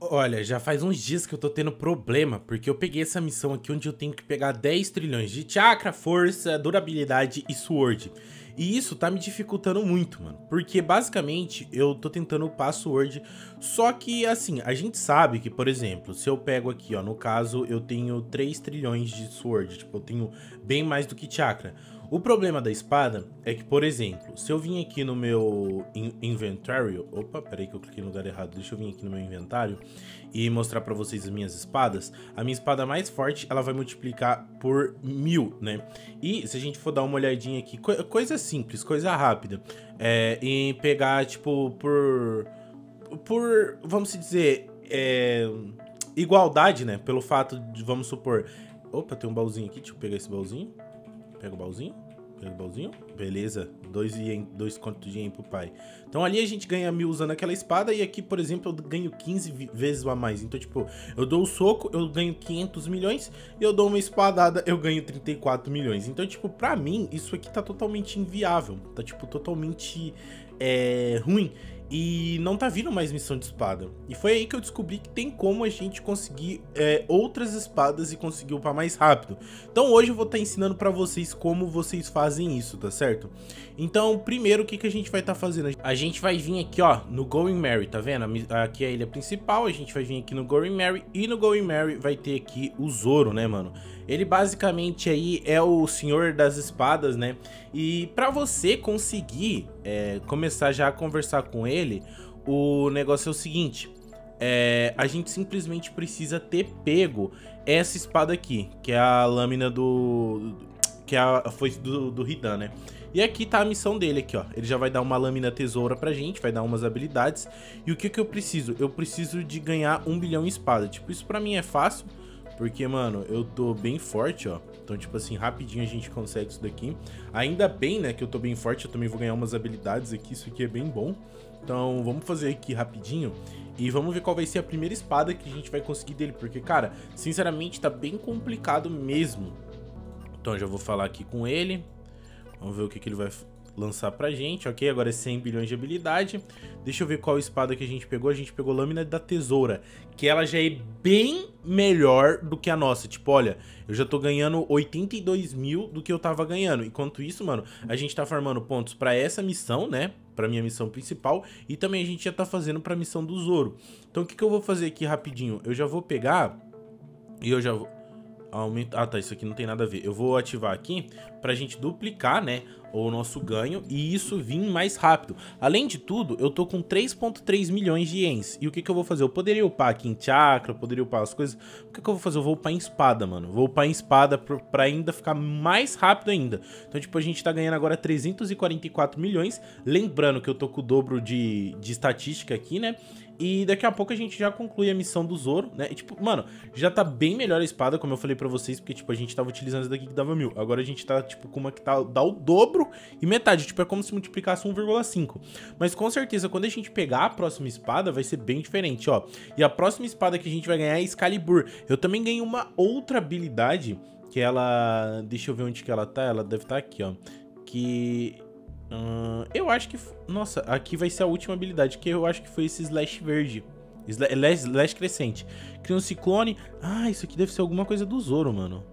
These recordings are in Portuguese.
Olha, já faz uns dias que eu tô tendo problema, porque eu peguei essa missão aqui onde eu tenho que pegar 10 trilhões de chakra, força, durabilidade e sword. E isso tá me dificultando muito, mano, porque basicamente eu tô tentando upar sword, só que assim, a gente sabe que, por exemplo, se eu pego aqui, ó, no caso eu tenho 3 trilhões de sword, tipo, eu tenho bem mais do que chakra. O problema da espada é que, por exemplo, se eu vim aqui no meu inventário... Opa, peraí que eu cliquei no lugar errado. Deixa eu vir aqui no meu inventário e mostrar pra vocês as minhas espadas. A minha espada mais forte, ela vai multiplicar por 1000, né? E se a gente for dar uma olhadinha aqui, coisa simples, coisa rápida. E pegar, tipo, vamos dizer, igualdade, né? Pelo fato de, vamos supor... Opa, tem um baúzinho aqui, deixa eu pegar esse baúzinho. Pega o baúzinho. Pega o baúzinho. Beleza. 2 contos de ien pro pai. Então ali a gente ganha 1000 usando aquela espada. E aqui, por exemplo, eu ganho 15 vezes a mais. Então, tipo, eu dou o soco, eu ganho 500 milhões. E eu dou uma espadada, eu ganho 34 milhões. Então, tipo, pra mim, isso aqui tá totalmente inviável. Tá, tipo, totalmente ruim. E não tá vindo mais missão de espada. E foi aí que eu descobri que tem como a gente conseguir outras espadas e conseguir upar mais rápido. Então hoje eu vou estar ensinando pra vocês como vocês fazem isso, tá certo? Então primeiro o que a gente vai estar fazendo? A gente vai vir aqui, ó, no Going Merry, tá vendo? Aqui é a ilha principal, a gente vai vir aqui no Going Merry. E no Going Merry vai ter aqui o Zoro, né, mano? Ele basicamente aí é o senhor das espadas, né? E pra você conseguir começar já a conversar com ele, o negócio é o seguinte. A gente simplesmente precisa ter pego essa espada aqui, que é a lâmina do... que é a foice do Hidan, né? E aqui tá a missão dele aqui, ó. Ele já vai dar uma lâmina tesoura pra gente, vai dar umas habilidades. E o que eu preciso? Eu preciso de ganhar 1 bilhão em espada. Tipo, isso pra mim é fácil. Porque, mano, eu tô bem forte, ó. Então, tipo assim, rapidinho a gente consegue isso daqui. Ainda bem, né, que eu tô bem forte. Eu também vou ganhar umas habilidades aqui. Isso aqui é bem bom. Então, vamos fazer aqui rapidinho. E vamos ver qual vai ser a primeira espada que a gente vai conseguir dele. Porque, cara, sinceramente, tá bem complicado mesmo. Então, eu já vou falar aqui com ele. Vamos ver o que ele vai lançar pra gente, ok? Agora é 100 bilhões de habilidade. Deixa eu ver qual espada que a gente pegou. A gente pegou lâmina da tesoura, que ela já é bem melhor do que a nossa. Tipo, olha, eu já tô ganhando 82 mil do que eu tava ganhando. Enquanto isso, mano, a gente tá farmando pontos pra essa missão, né? Pra minha missão principal. E também a gente já tá fazendo pra missão do Zoro. Então o que eu vou fazer aqui rapidinho? Eu já vou pegar e eu já vou... Ah, tá, isso aqui não tem nada a ver. Eu vou ativar aqui pra gente duplicar, né, o nosso ganho e isso vir mais rápido. Além de tudo, eu tô com 3.3 milhões de ienes. E o que eu vou fazer? Eu poderia upar aqui em chakra, eu poderia upar as coisas. O que eu vou fazer? Eu vou upar em espada, mano. Vou upar em espada pra ainda ficar mais rápido ainda. Então, tipo, a gente tá ganhando agora 344 milhões. Lembrando que eu tô com o dobro de estatística aqui, né? E daqui a pouco a gente já conclui a missão do Zoro, né? E, tipo, mano, já tá bem melhor a espada, como eu falei pra vocês, porque, tipo, a gente tava utilizando essa daqui que dava 1000. Agora a gente tá, tipo, com uma que dá o dobro e metade. Tipo, é como se multiplicasse 1,5. Mas, com certeza, quando a gente pegar a próxima espada, vai ser bem diferente, ó. E a próxima espada que a gente vai ganhar é Excalibur. Eu também ganhei uma outra habilidade, que ela... Deixa eu ver onde que ela tá. Ela deve estar aqui, ó. Que... eu acho que... Nossa, aqui vai ser a última habilidade, que eu acho que foi esse Slash verde. Slash crescente. Cria um ciclone. Ah, isso aqui deve ser alguma coisa do Zoro, mano.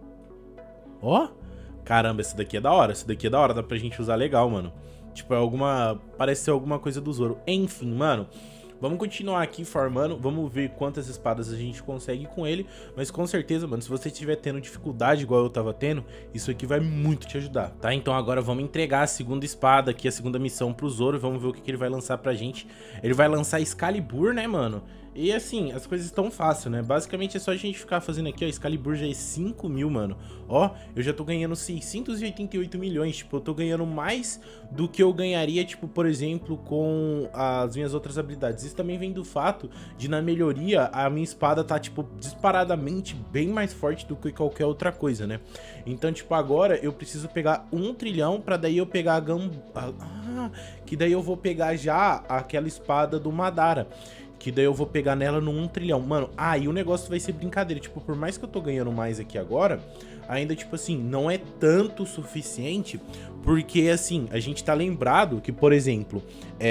Ó. Caramba, essa daqui é da hora. Essa daqui é da hora, dá pra gente usar legal, mano. Tipo, é alguma... Parece ser alguma coisa do Zoro. Enfim, mano... Vamos continuar aqui farmando, vamos ver quantas espadas a gente consegue com ele. Mas com certeza, mano, se você estiver tendo dificuldade igual eu tava tendo, isso aqui vai muito te ajudar, tá? Então agora vamos entregar a segunda espada aqui, a segunda missão pro Zoro. Vamos ver o que ele vai lançar pra gente. Ele vai lançar Excalibur, né, mano? E assim, as coisas estão fáceis, né? Basicamente é só a gente ficar fazendo aqui, ó. Excalibur já é 5 mil, mano. Ó, eu já tô ganhando 688 milhões. Tipo, eu tô ganhando mais do que eu ganharia, tipo, por exemplo, com as minhas outras habilidades. Isso também vem do fato de, na melhoria, a minha espada tá, tipo, disparadamente bem mais forte do que qualquer outra coisa, né? Então, tipo, agora eu preciso pegar 1 trilhão pra daí eu pegar a que daí eu vou pegar já aquela espada do Madara. Que daí eu vou pegar nela no 1 trilhão. Mano, e o negócio vai ser brincadeira. Tipo, por mais que eu tô ganhando mais aqui agora, ainda, tipo assim, não é tanto o suficiente. Porque, assim, a gente tá lembrado que, por exemplo,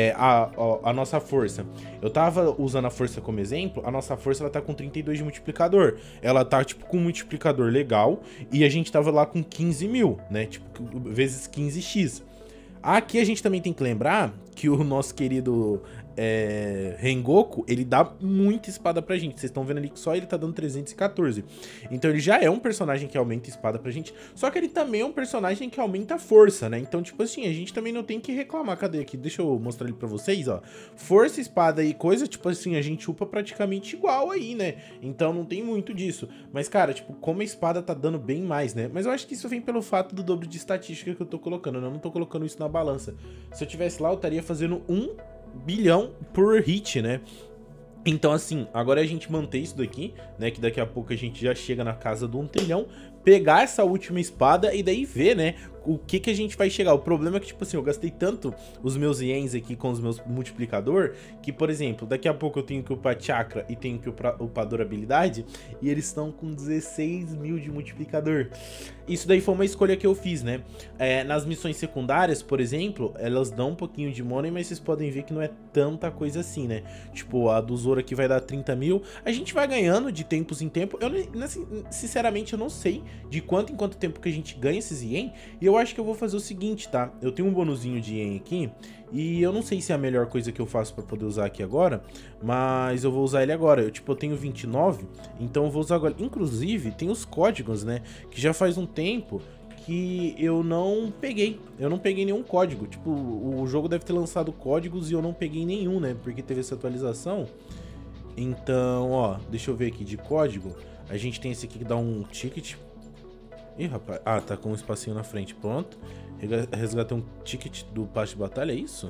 a nossa força. Eu tava usando a força como exemplo. A nossa força, ela tá com 32 de multiplicador. Ela tá, tipo, com um multiplicador legal. E a gente tava lá com 15 mil, né? Tipo, vezes 15x. Aqui a gente também tem que lembrar que o nosso querido Rengoku, ele dá muita espada pra gente. Vocês estão vendo ali que só ele tá dando 314. Então ele já é um personagem que aumenta espada pra gente. Só que ele também é um personagem que aumenta a força, né? Então, tipo assim, a gente também não tem que reclamar. Cadê aqui? Deixa eu mostrar ele pra vocês, ó. Força, espada e coisa, tipo assim, a gente upa praticamente igual aí, né? Então não tem muito disso. Mas, cara, tipo, como a espada tá dando bem mais, né? Mas eu acho que isso vem pelo fato do dobro de estatística que eu tô colocando, né? Eu não tô colocando isso na balança. Se eu tivesse lá, eu estaria fazendo 1 bilhão por hit, né? Então, assim, agora a gente manter isso daqui, né? Que daqui a pouco a gente já chega na casa do 1 trilhão. Pegar essa última espada e daí ver, né? O que a gente vai chegar. O problema é que, tipo assim, eu gastei tanto os meus iens aqui com os meus multiplicador, que, por exemplo, daqui a pouco eu tenho que upar chakra e tenho que upar durabilidade, e eles estão com 16 mil de multiplicador. Isso daí foi uma escolha que eu fiz, né? Nas missões secundárias, por exemplo, elas dão um pouquinho de money, mas vocês podem ver que não é tanta coisa assim, né? Tipo, a do Zoro aqui vai dar 30 mil. A gente vai ganhando de tempos em tempo. Eu, assim, sinceramente, eu não sei de quanto em quanto tempo que a gente ganha esses ien. E eu acho que eu vou fazer o seguinte, tá? Eu tenho um bonuzinho de ien aqui. E eu não sei se é a melhor coisa que eu faço pra poder usar aqui agora, mas eu vou usar ele agora. Eu tenho 29, então eu vou usar agora. Inclusive, tem os códigos, né? Que já faz um tempo que eu não peguei. Eu não peguei nenhum código. Tipo, o jogo deve ter lançado códigos e eu não peguei nenhum, né? Porque teve essa atualização. Então, ó, deixa eu ver aqui de código. A gente tem esse aqui que dá um ticket. Ih, rapaz. Tá com um espacinho na frente. Pronto. Resgatei um ticket do passe de batalha, é isso?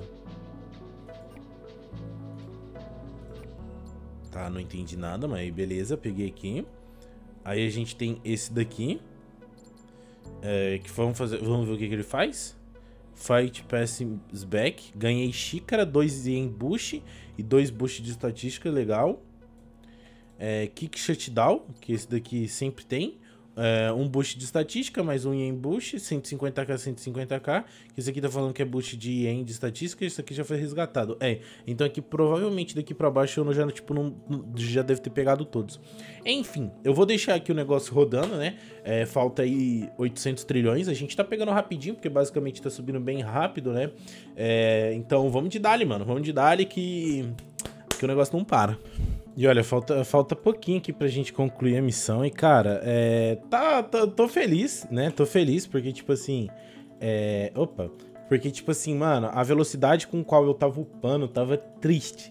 Tá, não entendi nada, mas beleza, peguei aqui. Aí a gente tem esse daqui. Que vamos ver o que ele faz. Fight passes back. Ganhei xícara, 2 em boost e 2 boost de estatística, legal. Kick shutdown, que esse daqui sempre tem. Um boost de estatística, mais um ien boost, 150k, 150k. Esse aqui tá falando que é boost de ien de estatística, isso aqui já foi resgatado. Então aqui provavelmente daqui pra baixo eu já, tipo, já deve ter pegado todos. Enfim, eu vou deixar aqui o negócio rodando, né? Falta aí 800 trilhões, a gente tá pegando rapidinho, porque basicamente tá subindo bem rápido, né? Então vamos de dali, mano, vamos de dali que o negócio não para. E olha, falta pouquinho aqui pra gente concluir a missão. E, cara, tô feliz, né? Tô feliz porque, tipo assim... Porque, tipo assim, mano, a velocidade com qual eu tava upando tava triste.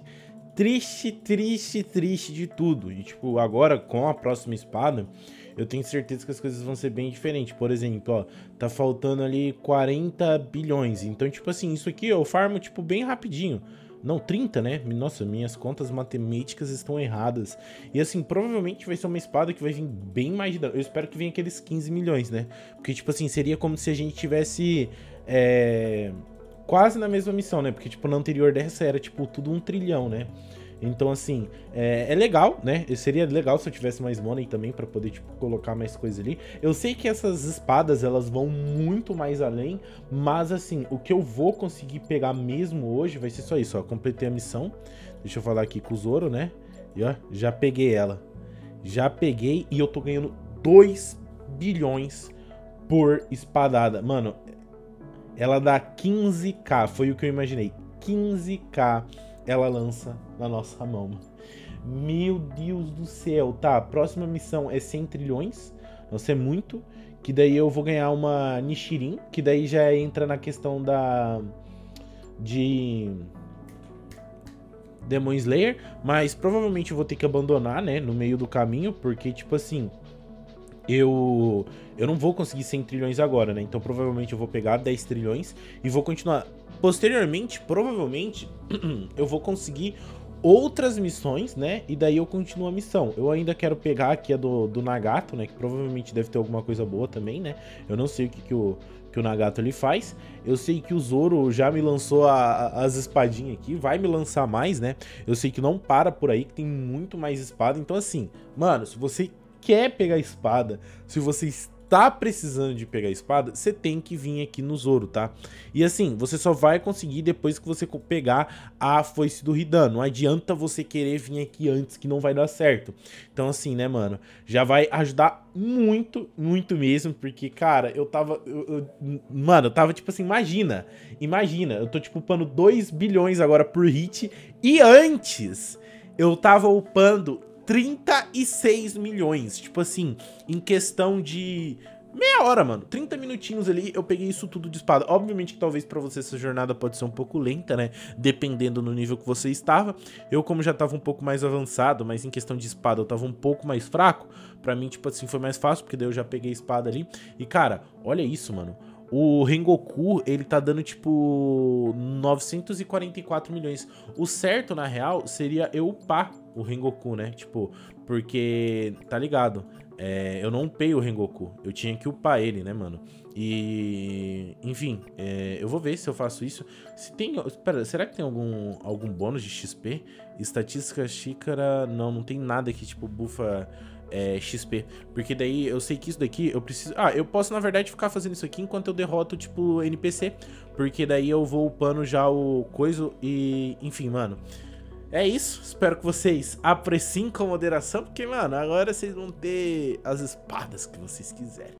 Triste de tudo. E, tipo, agora, com a próxima espada, eu tenho certeza que as coisas vão ser bem diferentes. Por exemplo, ó, tá faltando ali 40 bilhões. Então, tipo assim, isso aqui eu farmo, tipo, bem rapidinho. Não, 30, né? Nossa, minhas contas matemáticas estão erradas. E assim, provavelmente vai ser uma espada que vai vir bem mais de dano. Eu espero que venha aqueles 15 milhões, né? Porque, tipo assim, seria como se a gente tivesse quase na mesma missão, né? Porque, tipo, na anterior dessa era, tipo, tudo 1 trilhão, né? Então, assim, é legal, né? Seria legal se eu tivesse mais money também pra poder, tipo, colocar mais coisa ali. Eu sei que essas espadas, elas vão muito mais além, mas, assim, o que eu vou conseguir pegar mesmo hoje vai ser só isso, ó. Completei a missão. Deixa eu falar aqui com o Zoro, né? E, ó, já peguei ela. Já peguei e eu tô ganhando 2 bilhões por espadada. Mano, ela dá 15k, foi o que eu imaginei. 15k ela lança na nossa mão. Meu Deus do céu. Tá, a próxima missão é 100 trilhões. Nossa, é muito. Que daí eu vou ganhar uma Nichirin. Que daí já entra na questão de Demon Slayer. Mas provavelmente eu vou ter que abandonar, né? No meio do caminho. Porque, tipo assim, eu não vou conseguir 100 trilhões agora, né? Então provavelmente eu vou pegar 10 trilhões e vou continuar. Posteriormente, provavelmente, eu vou conseguir outras missões, né? E daí eu continuo a missão. Eu ainda quero pegar aqui a do Nagato, né? Que provavelmente deve ter alguma coisa boa também, né? Eu não sei o que o Nagato ele faz. Eu sei que o Zoro já me lançou as espadinhas aqui, vai me lançar mais, né? Eu sei que não para por aí, que tem muito mais espada. Então assim, mano, se você quer pegar espada, se você tá precisando de pegar espada, você tem que vir aqui no Zoro, tá? E assim, você só vai conseguir depois que você pegar a foice do Hidan. Não adianta você querer vir aqui antes, que não vai dar certo. Então assim, né, mano, já vai ajudar muito, muito mesmo, porque, cara, eu tava tipo assim, imagina, eu tô tipo upando 2 bilhões agora por hit, e antes eu tava upando 36 milhões, tipo assim, em questão de meia hora, mano, 30 minutinhos ali, eu peguei isso tudo de espada. Obviamente que talvez pra você essa jornada pode ser um pouco lenta, né, dependendo do nível que você estava. Eu, como já tava um pouco mais avançado, mas em questão de espada eu tava um pouco mais fraco, pra mim, tipo assim, foi mais fácil, porque daí eu já peguei a espada ali. E, cara, olha isso, mano. O Rengoku, ele tá dando, tipo, 944 milhões. O certo, na real, seria eu upar o Rengoku, né? Tipo, porque, tá ligado? Eu não upei o Rengoku. Eu tinha que upar ele, né, mano? E... enfim, eu vou ver se eu faço isso. Se tem... Espera, será que tem algum bônus de XP? Estatística, xícara... Não tem nada que, tipo, bufa... XP, porque daí eu sei que isso daqui eu preciso... eu posso na verdade ficar fazendo isso aqui enquanto eu derroto tipo NPC, porque daí eu vou upando já o coisa e... enfim, mano, é isso. Espero que vocês apreciem com moderação, porque, mano, agora vocês vão ter as espadas que vocês quiserem.